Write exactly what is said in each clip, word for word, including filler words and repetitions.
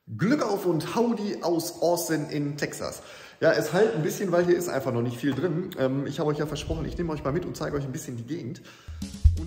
Glück auf und Howdy aus Austin in Texas. Ja, es halt ein bisschen, weil hier ist einfach noch nicht viel drin. Ähm, ich habe euch ja versprochen, ich nehme euch mal mit und zeige euch ein bisschen die Gegend. Und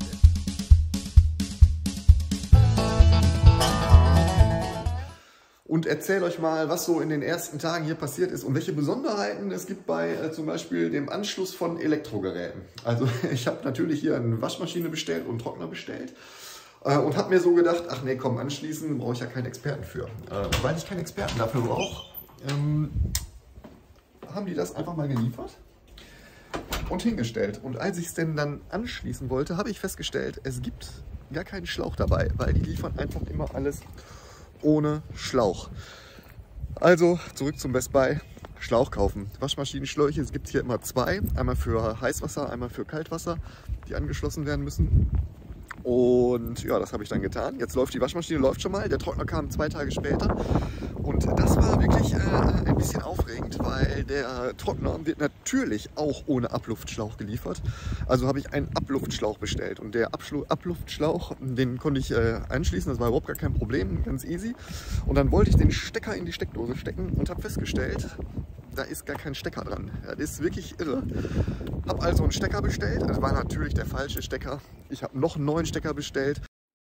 und erzähle euch mal, was so in den ersten Tagen hier passiert ist und welche Besonderheiten es gibt bei äh, zum Beispiel dem Anschluss von Elektrogeräten. Also ich habe natürlich hier eine Waschmaschine bestellt und einen Trockner bestellt äh, und habe mir so gedacht, ach nee, komm, anschließen brauche ich ja keinen Experten für. Äh, weil ich keinen Experten dafür brauche, ähm, haben die das einfach mal geliefert und hingestellt. Und als ich es denn dann anschließen wollte, habe ich festgestellt, es gibt gar keinen Schlauch dabei, weil die liefern einfach immer alles ohne Schlauch. Also zurück zum Best Buy, Schlauch kaufen. Waschmaschinenschläuche, es gibt hier immer zwei, einmal für Heißwasser, einmal für Kaltwasser, die angeschlossen werden müssen. Und ja, das habe ich dann getan. Jetzt läuft die Waschmaschine, läuft schon mal. Der Trockner kam zwei Tage später. Und das war wirklich äh, ein bisschen aufregend, weil der Trockner wird natürlich auch ohne Abluftschlauch geliefert. Also habe ich einen Abluftschlauch bestellt. Und der Abschlu Abluftschlauch, den konnte ich äh, anschließen. Das war überhaupt gar kein Problem, ganz easy. Und dann wollte ich den Stecker in die Steckdose stecken und habe festgestellt, da ist gar kein Stecker dran. Das ist wirklich irre. Habe also einen Stecker bestellt. Das war natürlich der falsche Stecker. Ich habe noch einen neuen Stecker bestellt.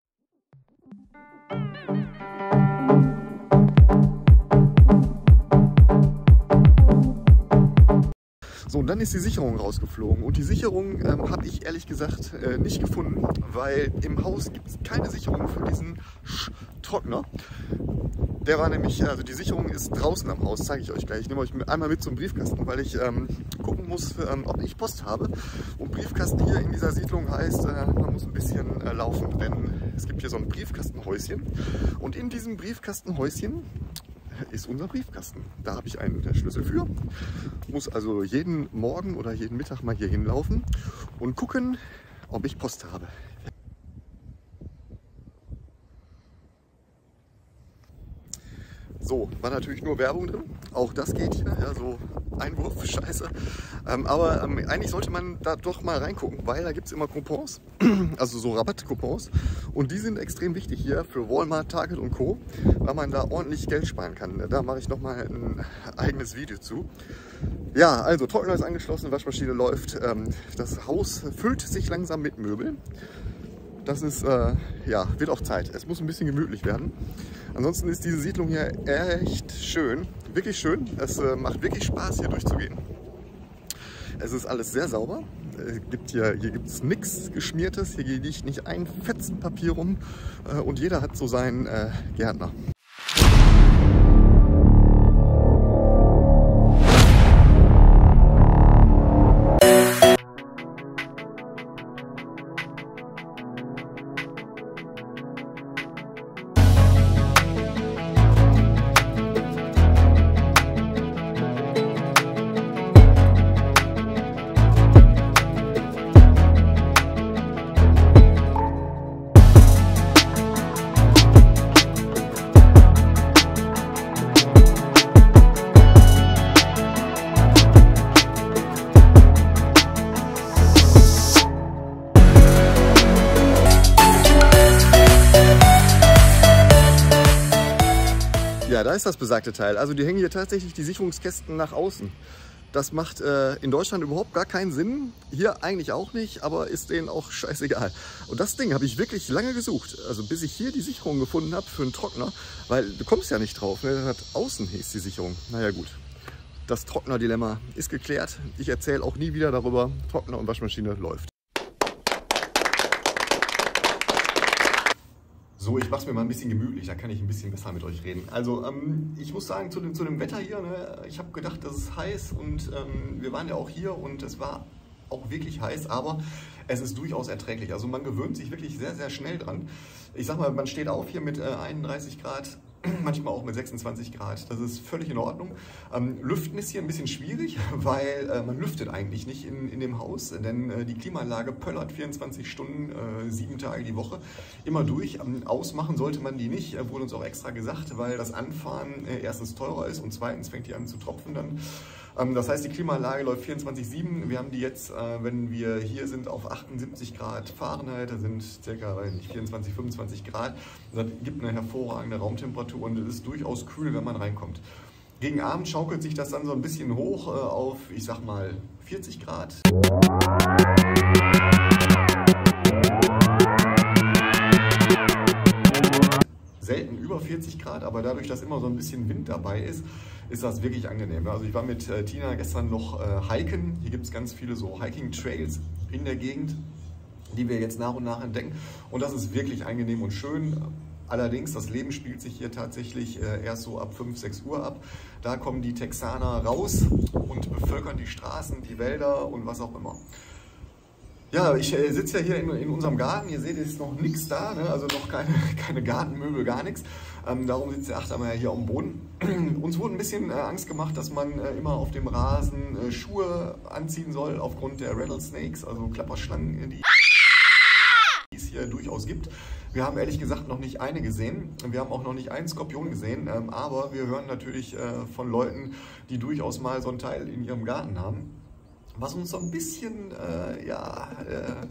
So, und dann ist die Sicherung rausgeflogen. Und die Sicherung ähm, habe ich ehrlich gesagt äh, nicht gefunden, weil im Haus gibt es keine Sicherung für diesen Sch Trockner. Der war nämlich, also die Sicherung ist draußen am Haus, zeige ich euch gleich. Ich nehme euch einmal mit zum Briefkasten, weil ich ähm, gucken muss, ähm, ob ich Post habe. Und Briefkasten hier in dieser Siedlung heißt, äh, man muss ein bisschen äh, laufen, denn es gibt hier so ein Briefkastenhäuschen. Und in diesem Briefkastenhäuschen ist unser Briefkasten. Da habe ich einen Schlüssel für. Muss also jeden Morgen oder jeden Mittag mal hier hinlaufen und gucken, ob ich Post habe. So, war natürlich nur Werbung drin, auch das geht hier, ja, so Einwurf, scheiße. Ähm, aber ähm, eigentlich sollte man da doch mal reingucken, weil da gibt es immer Coupons, also so Rabattcoupons. Und die sind extrem wichtig hier für Walmart, Target und Co., weil man da ordentlich Geld sparen kann. Da mache ich nochmal ein eigenes Video zu. Ja, also Trockner ist angeschlossen, Waschmaschine läuft, ähm, das Haus füllt sich langsam mit Möbeln. Das ist, äh, ja, wird auch Zeit. Es muss ein bisschen gemütlich werden. Ansonsten ist diese Siedlung hier echt schön, wirklich schön. Es äh, macht wirklich Spaß, hier durchzugehen. Es ist alles sehr sauber. Es gibt hier hier gibt es nichts Geschmiertes, hier liegt nicht ein Fetzen Papier rum äh, und jeder hat so seinen äh, Gärtner. Ja, da ist das besagte Teil. Also die hängen hier tatsächlich die Sicherungskästen nach außen. Das macht äh, in Deutschland überhaupt gar keinen Sinn. Hier eigentlich auch nicht, aber ist denen auch scheißegal. Und das Ding habe ich wirklich lange gesucht. Also bis ich hier die Sicherung gefunden habe für einen Trockner. Weil du kommst ja nicht drauf. Ne? Das hat außen hieß die Sicherung. Naja gut. Das Trockner-Dilemma ist geklärt. Ich erzähle auch nie wieder darüber. Trockner und Waschmaschine läuft. So, ich mache es mir mal ein bisschen gemütlich, da kann ich ein bisschen besser mit euch reden. Also, ähm, ich muss sagen, zu dem, zu dem Wetter hier, ne, ich habe gedacht, das ist heiß und ähm, wir waren ja auch hier und es war auch wirklich heiß, aber es ist durchaus erträglich. Also man gewöhnt sich wirklich sehr, sehr schnell dran. Ich sag mal, man steht auf hier mit äh, einunddreißig Grad, manchmal auch mit sechsundzwanzig Grad. Das ist völlig in Ordnung. Ähm, Lüften ist hier ein bisschen schwierig, weil äh, man lüftet eigentlich nicht in, in dem Haus, denn äh, die Klimaanlage pöllert vierundzwanzig Stunden, äh, sieben Tage die Woche immer durch. Ähm, ausmachen sollte man die nicht, äh, wurde uns auch extra gesagt, weil das Anfahren äh, erstens teurer ist und zweitens fängt die an zu tropfen dann. Das heißt, die Klimaanlage läuft vierundzwanzig sieben. Wir haben die jetzt, wenn wir hier sind, auf achtundsiebzig Grad Fahrenheit. Das sind ca. vierundzwanzig, fünfundzwanzig Grad. Das gibt eine hervorragende Raumtemperatur und es ist durchaus kühl, wenn man reinkommt. Gegen Abend schaukelt sich das dann so ein bisschen hoch auf, ich sag mal, vierzig Grad. Selten über vierzig Grad, aber dadurch, dass immer so ein bisschen Wind dabei ist, ist das wirklich angenehm. Also ich war mit äh, Tina gestern noch äh, hiken. Hier gibt es ganz viele so Hiking-Trails in der Gegend, die wir jetzt nach und nach entdecken. Und das ist wirklich angenehm und schön. Allerdings, das Leben spielt sich hier tatsächlich äh, erst so ab fünf, sechs Uhr ab. Da kommen die Texaner raus und bevölkern die Straßen, die Wälder und was auch immer. Ja, ich äh, sitze ja hier in, in unserem Garten. Ihr seht, es ist noch nichts da, ne? Also noch keine, keine Gartenmöbel, gar nichts. Ähm, darum sitzt der Achtermeier hier am Boden. Uns wurde ein bisschen äh, Angst gemacht, dass man äh, immer auf dem Rasen äh, Schuhe anziehen soll, aufgrund der Rattlesnakes, also Klapperschlangen, die es hier durchaus gibt. Wir haben ehrlich gesagt noch nicht eine gesehen. Wir haben auch noch nicht einen Skorpion gesehen, ähm, aber wir hören natürlich äh, von Leuten, die durchaus mal so ein Teil in ihrem Garten haben. Was uns so ein bisschen äh, ja, äh,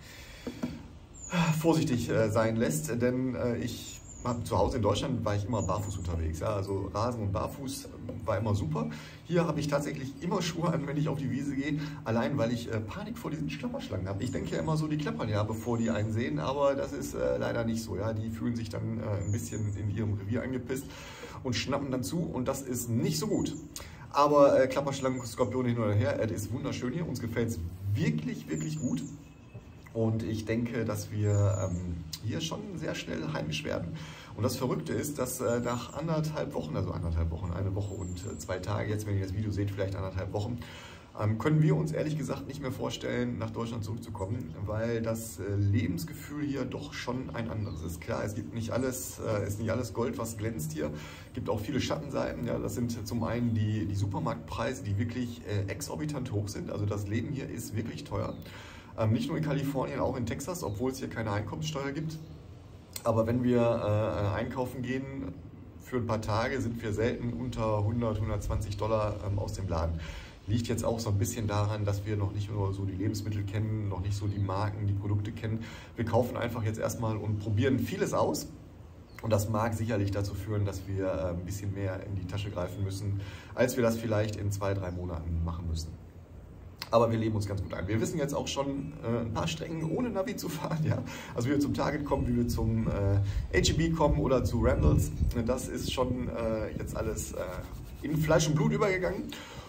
vorsichtig äh, sein lässt, denn äh, ich hab, zu Hause in Deutschland war ich immer barfuß unterwegs. Ja? Also Rasen und Barfuß war immer super. Hier habe ich tatsächlich immer Schuhe an, wenn ich auf die Wiese gehe, allein weil ich äh, Panik vor diesen Klapperschlangen habe. Ich denke ja immer so, die klappern ja, bevor die einen sehen, aber das ist äh, leider nicht so. Ja? Die fühlen sich dann äh, ein bisschen in ihrem Revier angepisst und schnappen dann zu und das ist nicht so gut. Aber äh, Klapperschlangen, Skorpione hin oder her, es ist wunderschön hier. Uns gefällt es wirklich, wirklich gut. Und ich denke, dass wir ähm, hier schon sehr schnell heimisch werden. Und das Verrückte ist, dass äh, nach anderthalb Wochen, also anderthalb Wochen, eine Woche und äh, zwei Tage, jetzt wenn ihr das Video seht, vielleicht anderthalb Wochen, ähm, können wir uns ehrlich gesagt nicht mehr vorstellen, nach Deutschland zurückzukommen, weil das äh, Lebensgefühl hier doch schon ein anderes ist. Klar, es gibt nicht alles, äh, ist nicht alles Gold, was glänzt hier. Es gibt auch viele Schattenseiten. Ja, das sind zum einen die, die Supermarktpreise, die wirklich äh, exorbitant hoch sind. Also das Leben hier ist wirklich teuer. Ähm, nicht nur in Kalifornien, auch in Texas, obwohl es hier keine Einkommenssteuer gibt. Aber wenn wir äh, einkaufen gehen für ein paar Tage, sind wir selten unter hundert, hundertzwanzig Dollar ähm, aus dem Laden. Liegt jetzt auch so ein bisschen daran, dass wir noch nicht nur so die Lebensmittel kennen, noch nicht so die Marken, die Produkte kennen. Wir kaufen einfach jetzt erstmal und probieren vieles aus. Und das mag sicherlich dazu führen, dass wir äh, ein bisschen mehr in die Tasche greifen müssen, als wir das vielleicht in zwei, drei Monaten machen müssen. Aber wir leben uns ganz gut ein. Wir wissen jetzt auch schon äh, ein paar Strecken ohne Navi zu fahren. Ja? Also wie wir zum Target kommen, wie wir zum äh, H E B kommen oder zu Randalls. Das ist schon äh, jetzt alles äh, in Fleisch und Blut übergegangen.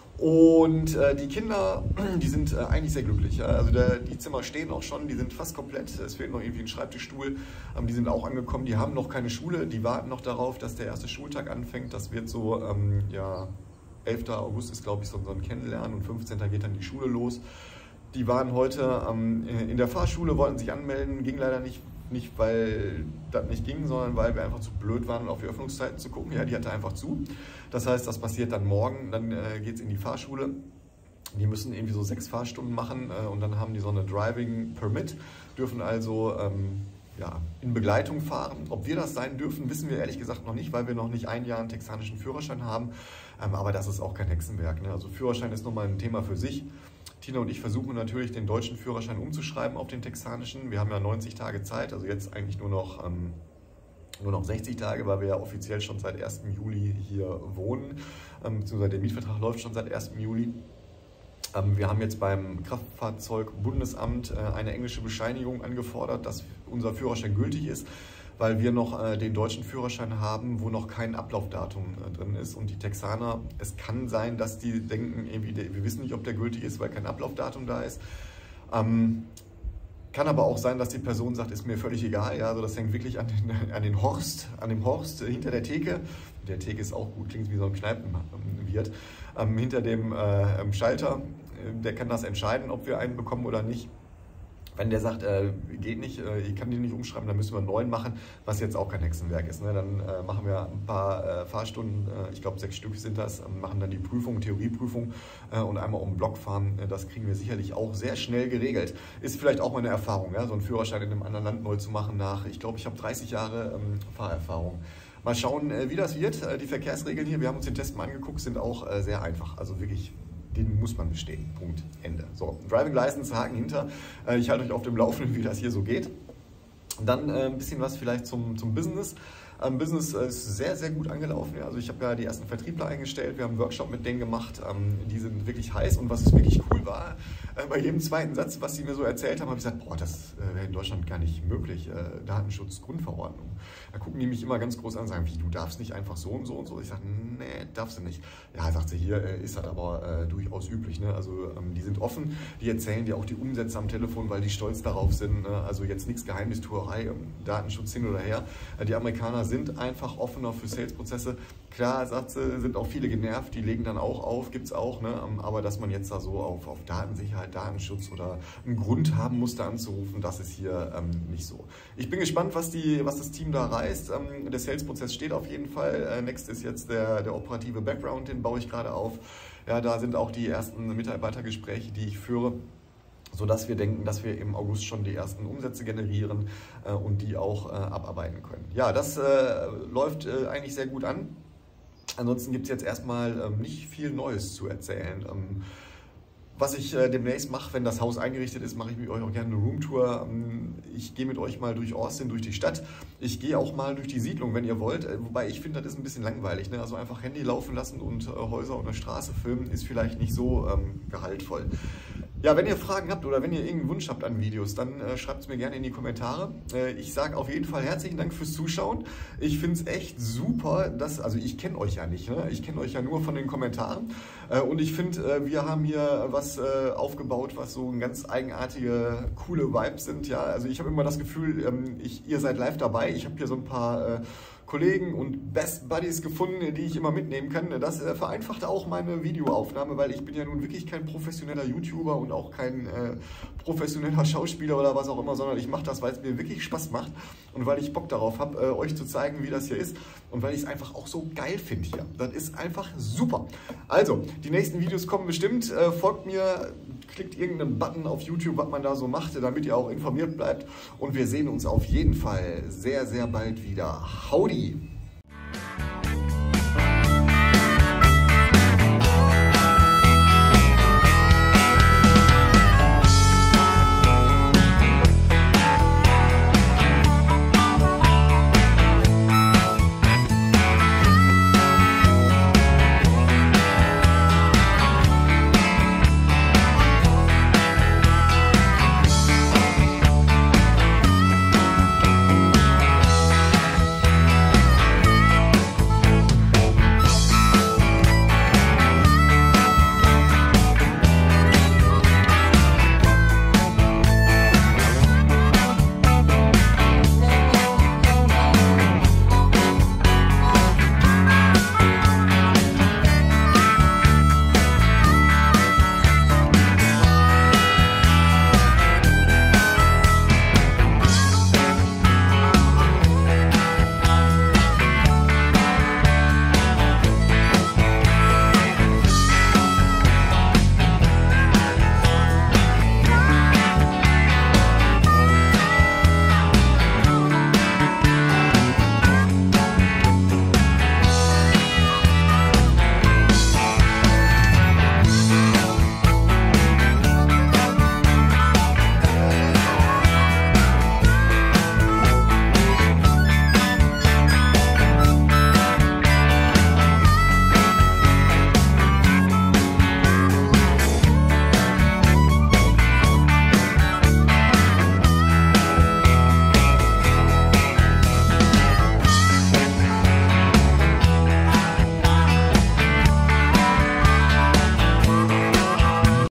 Und äh, die Kinder, die sind äh, eigentlich sehr glücklich. Ja? Also der, die Zimmer stehen auch schon, die sind fast komplett. Es fehlt noch irgendwie ein Schreibtischstuhl. Ähm, die sind auch angekommen, die haben noch keine Schule. Die warten noch darauf, dass der erste Schultag anfängt. Das wird so, ähm, ja... elfter August ist, glaube ich, so ein Kennenlernen und fünfzehnter geht dann die Schule los. Die waren heute ähm, in der Fahrschule, wollten sich anmelden, ging leider nicht, nicht, weil das nicht ging, sondern weil wir einfach zu blöd waren, auf die Öffnungszeiten zu gucken. Ja, die hatte einfach zu. Das heißt, das passiert dann morgen, dann äh, geht es in die Fahrschule. Die müssen irgendwie so sechs Fahrstunden machen äh, und dann haben die so eine Driving Permit, dürfen also ähm, ja, in Begleitung fahren. Ob wir das sein dürfen, wissen wir ehrlich gesagt noch nicht, weil wir noch nicht ein Jahr einen texanischen Führerschein haben. Ähm, aber das ist auch kein Hexenwerk. Ne? Also Führerschein ist nochmal ein Thema für sich. Tina und ich versuchen natürlich, den deutschen Führerschein umzuschreiben auf den texanischen. Wir haben ja neunzig Tage Zeit, also jetzt eigentlich nur noch, ähm, nur noch sechzig Tage, weil wir ja offiziell schon seit ersten Juli hier wohnen. Ähm, beziehungsweise der Mietvertrag läuft schon seit ersten Juli. Wir haben jetzt beim Kraftfahrzeugbundesamt eine englische Bescheinigung angefordert, dass unser Führerschein gültig ist, weil wir noch den deutschen Führerschein haben, wo noch kein Ablaufdatum drin ist. Und die Texaner, es kann sein, dass die denken, irgendwie, wir wissen nicht, ob der gültig ist, weil kein Ablaufdatum da ist. Ähm, kann aber auch sein, dass die Person sagt, ist mir völlig egal. Ja, also das hängt wirklich an den, an den Horst, an dem Horst hinter der Theke. Der Theke ist auch gut, klingt wie so ein Kneipenwirt. Ähm, hinter dem äh, Schalter, der kann das entscheiden, ob wir einen bekommen oder nicht. Wenn der sagt, äh, geht nicht, äh, ich kann den nicht umschreiben, dann müssen wir einen neuen machen, was jetzt auch kein Hexenwerk ist. Ne? Dann äh, machen wir ein paar äh, Fahrstunden, äh, ich glaube sechs Stück sind das, äh, machen dann die Prüfung, Theorieprüfung äh, und einmal um den Block fahren. Äh, das kriegen wir sicherlich auch sehr schnell geregelt. Ist vielleicht auch mal eine Erfahrung, ja? So einen Führerschein in einem anderen Land neu zu machen nach, ich glaube, ich habe dreißig Jahre ähm, Fahrerfahrung. Mal schauen, äh, wie das wird. Äh, die Verkehrsregeln hier, wir haben uns den Test mal angeguckt, sind auch äh, sehr einfach. Also wirklich den muss man bestehen. Punkt. Ende. So, Driving License, Haken hinter. Äh, ich halte euch auf dem Laufenden, wie das hier so geht. Dann äh, ein bisschen was vielleicht zum, zum Business. Ähm, Business ist sehr, sehr gut angelaufen. Ja. Also ich habe ja die ersten Vertriebler eingestellt, wir haben einen Workshop mit denen gemacht, ähm, die sind wirklich heiß und was wirklich cool war, äh, bei jedem zweiten Satz, was sie mir so erzählt haben, habe ich gesagt, boah, das äh, wäre in Deutschland gar nicht möglich, äh, Datenschutzgrundverordnung. Da gucken die mich immer ganz groß an und sagen, wie, du darfst nicht einfach so und so und so. Ich sage, nee, darfst du nicht. Ja, sagt sie, hier äh, ist das aber äh, durchaus üblich. Ne? Also ähm, die sind offen, die erzählen dir auch die Umsätze am Telefon, weil die stolz darauf sind. Ne? Also jetzt nichts Geheimnistuerei, Datenschutz hin oder her. Äh, die Amerikaner sind einfach offener für Sales-Prozesse. Klar, sagt sie, sind auch viele genervt, die legen dann auch auf, gibt es auch, ne? Aber dass man jetzt da so auf, auf Datensicherheit, Datenschutz oder einen Grund haben musste anzurufen, das ist hier ähm, nicht so. Ich bin gespannt, was, die, was das Team da reißt. Ähm, der Sales-Prozess steht auf jeden Fall. Äh, next ist jetzt der, der operative Background, den baue ich gerade auf. Ja, da sind auch die ersten Mitarbeitergespräche, die ich führe, sodass wir denken, dass wir im August schon die ersten Umsätze generieren äh, und die auch äh, abarbeiten können. Ja, das äh, läuft äh, eigentlich sehr gut an. Ansonsten gibt es jetzt erstmal ähm, nicht viel Neues zu erzählen. Ähm, was ich äh, demnächst mache, wenn das Haus eingerichtet ist, mache ich mit euch auch gerne eine Roomtour. Ähm, ich gehe mit euch mal durch Austin, durch die Stadt. Ich gehe auch mal durch die Siedlung, wenn ihr wollt. Äh, wobei ich finde, das ist ein bisschen langweilig. Ne? Also einfach Handy laufen lassen und äh, Häuser und eine Straße filmen ist vielleicht nicht so ähm, gehaltvoll. Ja, wenn ihr Fragen habt oder wenn ihr irgendeinen Wunsch habt an Videos, dann äh, schreibt es mir gerne in die Kommentare. Äh, ich sage auf jeden Fall herzlichen Dank fürs Zuschauen. Ich finde es echt super, dass, also ich kenne euch ja nicht, ne? Ich kenne euch ja nur von den Kommentaren. Äh, und ich finde, äh, wir haben hier was äh, aufgebaut, was so ein ganz eigenartige, coole Vibes sind. Ja? Also ich habe immer das Gefühl, ähm, ich, ihr seid live dabei. Ich habe hier so ein paar äh, Kollegen und Best Buddies gefunden, die ich immer mitnehmen kann. Das äh, vereinfacht auch meine Videoaufnahme, weil ich bin ja nun wirklich kein professioneller YouTuber und auch kein äh, professioneller Schauspieler oder was auch immer, sondern ich mache das, weil es mir wirklich Spaß macht und weil ich Bock darauf habe, äh, euch zu zeigen, wie das hier ist und weil ich es einfach auch so geil finde hier. Das ist einfach super. Also, die nächsten Videos kommen bestimmt. Äh, folgt mir, klickt irgendeinen Button auf YouTube, was man da so macht, damit ihr auch informiert bleibt. Und wir sehen uns auf jeden Fall sehr, sehr bald wieder. Howdy!